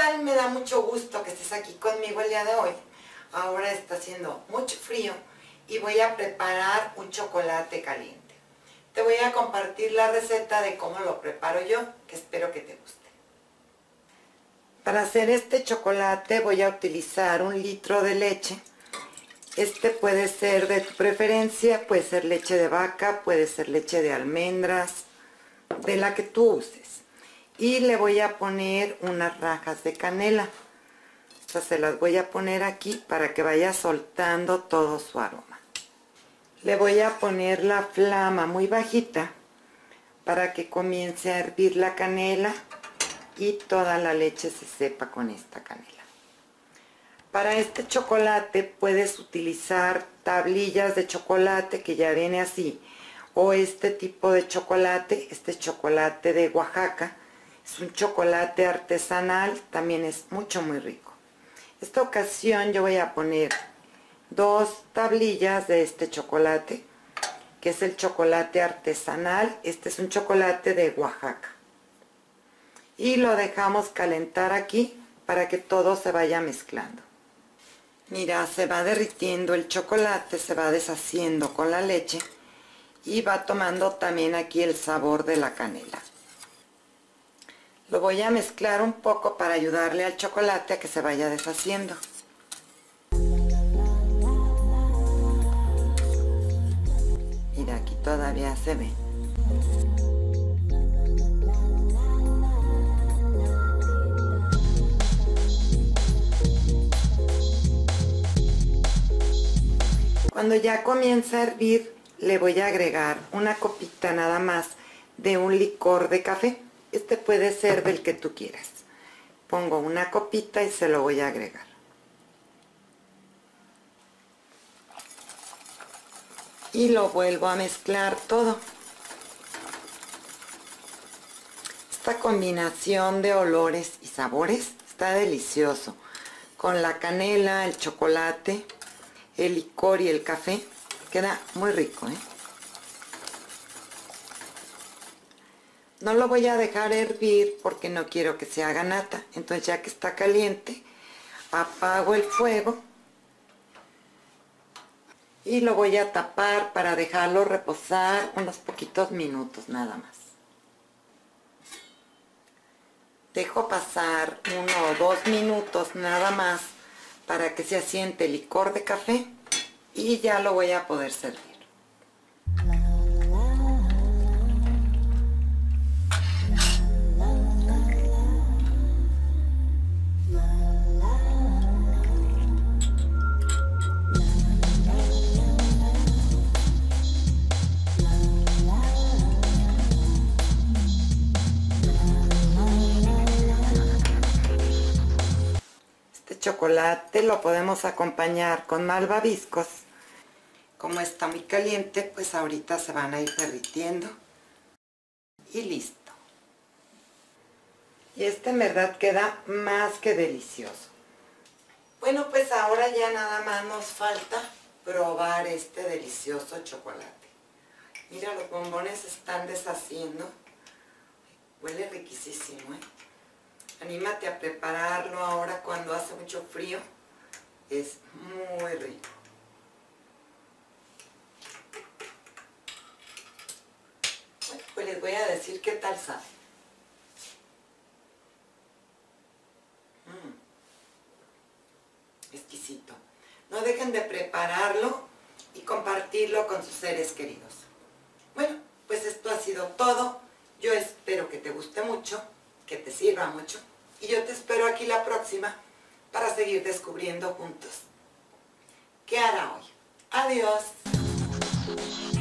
tal? Me da mucho gusto que estés aquí conmigo el día de hoy. Ahora está haciendo mucho frío y voy a preparar un chocolate caliente. Te voy a compartir la receta de cómo lo preparo yo, que espero que te guste. Para hacer este chocolate voy a utilizar 1 litro de leche. Este puede ser de tu preferencia, puede ser leche de vaca, puede ser leche de almendras, de la que tú uses. Y le voy a poner unas rajas de canela. Estas se las voy a poner aquí para que vaya soltando todo su aroma. Le voy a poner la flama muy bajita para que comience a hervir la canela y toda la leche se sepa con esta canela. Para este chocolate puedes utilizar tablillas de chocolate que ya viene así, o este tipo de chocolate, este chocolate de Oaxaca. Es un chocolate artesanal, también es muy rico. Esta ocasión yo voy a poner 2 tablillas de este chocolate, que es el chocolate artesanal. Este es un chocolate de Oaxaca. Y lo dejamos calentar aquí para que todo se vaya mezclando. Mira, se va derritiendo el chocolate, se va deshaciendo con la leche y va tomando también aquí el sabor de la canela. Lo voy a mezclar un poco para ayudarle al chocolate a que se vaya deshaciendo. Mira, aquí todavía se ve. Cuando ya comienza a hervir, le voy a agregar una copita nada más de un licor de café. Este puede ser del que tú quieras. Pongo una copita y se lo voy a agregar. Y lo vuelvo a mezclar todo. Esta combinación de olores y sabores está delicioso. Con la canela, el chocolate, el licor y el café. Queda muy rico, ¿eh? No lo voy a dejar hervir porque no quiero que se haga nata. Entonces ya que está caliente, apago el fuego y lo voy a tapar para dejarlo reposar unos poquitos minutos nada más. Dejo pasar 1 o 2 minutos nada más para que se asiente el licor de café y ya lo voy a poder servir. Chocolate lo podemos acompañar con malvaviscos. Como está muy caliente, pues ahorita se van a ir derritiendo y listo. Y este en verdad queda más que delicioso. Bueno, pues ahora ya nada más nos falta probar este delicioso chocolate. Mira, los bombones se están deshaciendo. Huele riquísimo, ¿eh? Anímate a prepararlo ahora cuando hace mucho frío. Es muy rico. Bueno, pues les voy a decir qué tal sabe. Exquisito. No dejen de prepararlo y compartirlo con sus seres queridos. Bueno, pues esto ha sido todo. Yo espero que te guste mucho, que te sirva mucho. Y yo te espero aquí la próxima para seguir descubriendo juntos. ¿Qué hará hoy? Adiós.